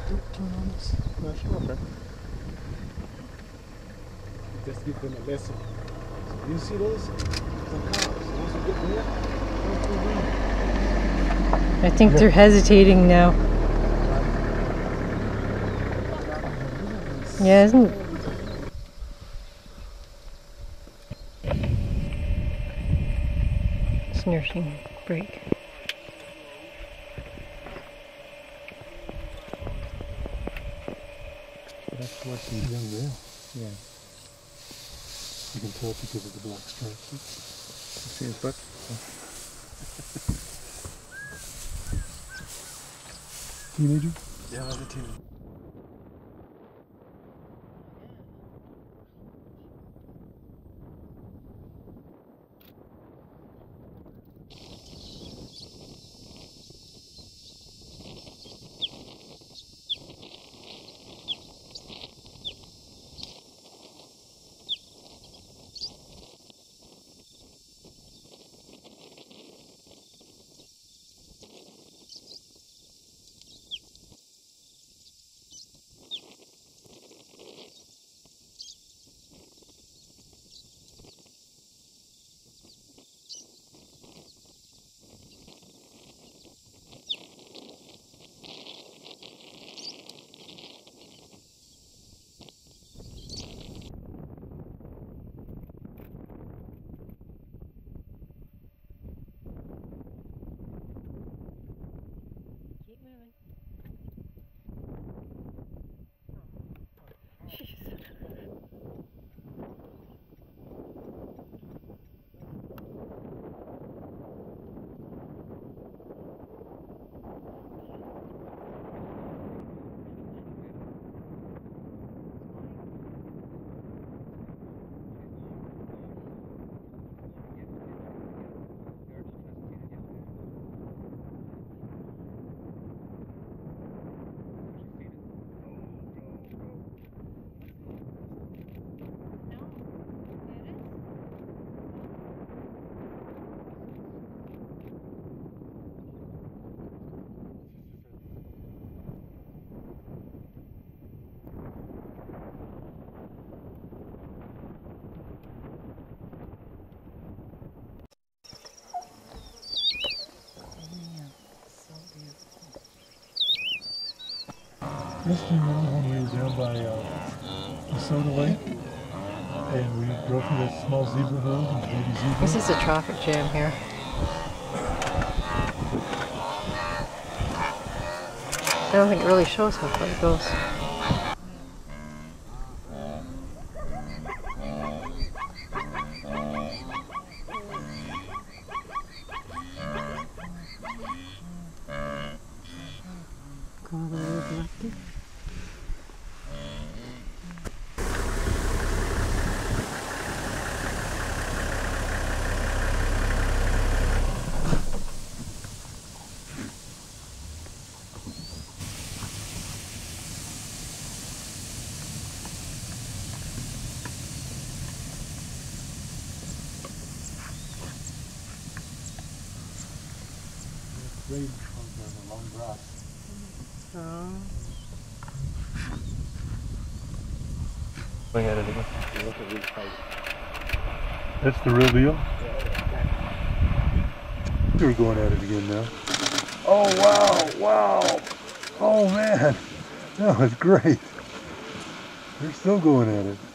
Okay. Just give them a lesson. So you see those? Some cows. Once you get there, don't go in. I think they're hesitating now. Yeah, isn't it? It's nursing break. That's what the young male. Yeah. You can tell because of the black stripes. You see his butt? Teenager? Yeah, that's a teenager. Keep moving. Yes, you remember when we were down by the Soda Lake and we drove through that small zebra road and baby zebra? This is a traffic jam here. I don't think it really shows how far it goes. Go all the way to the left there. Rain on the long grass. Oh. Look at it again. That's the real deal? We're going at it again now. Oh wow, wow. Oh man, that was great. They're still going at it.